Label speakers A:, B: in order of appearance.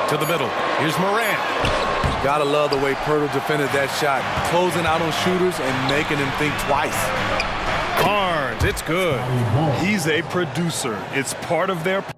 A: To the middle. Here's Morant.
B: Gotta love the way Poeltl defended that shot, closing out on shooters and making them think twice.
A: Barnes, it's good.
C: He's a producer. It's part of their